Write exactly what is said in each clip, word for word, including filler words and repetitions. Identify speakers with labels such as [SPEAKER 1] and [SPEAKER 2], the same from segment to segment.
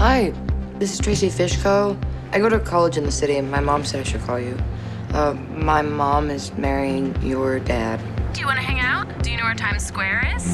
[SPEAKER 1] Hi, this is Tracy Fishko. I go to college in the city, and my mom said I should call you. Uh, my mom is marrying your dad.
[SPEAKER 2] Do you want to hang out? Do you know where Times Square is?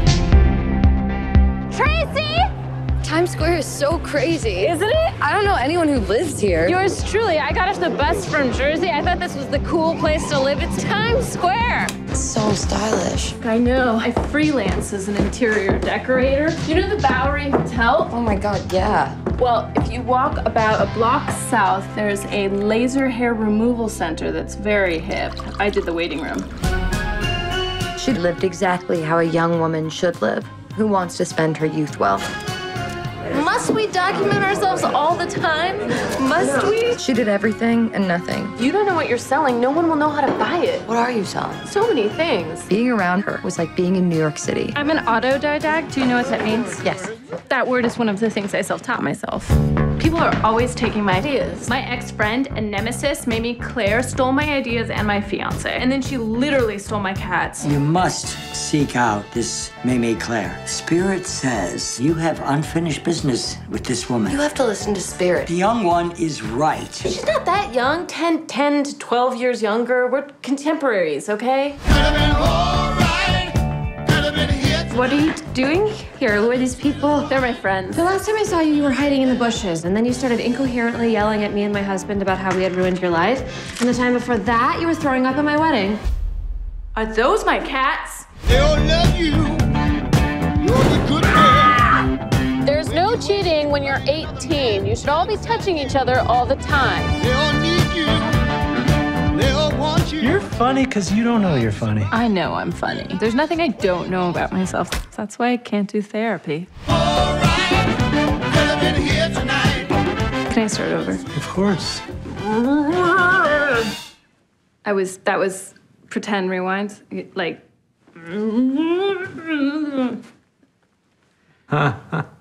[SPEAKER 3] Tracy!
[SPEAKER 4] Times Square is so crazy.
[SPEAKER 3] Isn't it?
[SPEAKER 4] I don't know anyone who lives here.
[SPEAKER 3] Yours truly. I got off the bus from Jersey. I thought this was the cool place to live. It's Times Square.
[SPEAKER 1] It's so stylish.
[SPEAKER 3] I know. I freelance as an interior decorator. You know the Bowery Hotel?
[SPEAKER 1] Oh my God, yeah.
[SPEAKER 3] Well, if you walk about a block south, there's a laser hair removal center that's very hip. I did the waiting room.
[SPEAKER 4] She lived exactly how a young woman should live, who wants to spend her youth well.
[SPEAKER 3] Must we document ourselves all the time? Must we?
[SPEAKER 4] She did everything and nothing.
[SPEAKER 3] You don't know what you're selling. No one will know how to buy it.
[SPEAKER 1] What are you selling?
[SPEAKER 3] So many things.
[SPEAKER 4] Being around her was like being in New York City.
[SPEAKER 3] I'm an autodidact. Do you know what that means?
[SPEAKER 4] Yes.
[SPEAKER 3] That word is one of the things I self-taught myself. People are always taking my ideas. My ex-friend and nemesis, Mamie Claire, stole my ideas and my fiance. And then she literally stole my cats.
[SPEAKER 5] You must seek out this Mamie Claire. Spirit says you have unfinished business with this woman.
[SPEAKER 1] You have to listen to Spirit.
[SPEAKER 5] The young one is right.
[SPEAKER 3] She's not that young. ten, ten to twelve years younger. We're contemporaries, okay? What are you doing here? Who are these people? They're my friends.
[SPEAKER 6] The last time I saw you, you were hiding in the bushes, and then you started incoherently yelling at me and my husband about how we had ruined your life. And the time before that, you were throwing up at my wedding.
[SPEAKER 3] Are those my cats?
[SPEAKER 7] They all love you. You're the good man.
[SPEAKER 3] There's no cheating when you're eighteen. You should all be touching each other all the time.
[SPEAKER 7] They all need you. They all want you.
[SPEAKER 8] You're funny because you don't know you're funny.
[SPEAKER 3] I know I'm funny. There's nothing I don't know about myself. That's why I can't do therapy.
[SPEAKER 7] All right. Better been here tonight.
[SPEAKER 3] Can I start over?
[SPEAKER 8] Of course.
[SPEAKER 3] I was, that was pretend rewind. Like.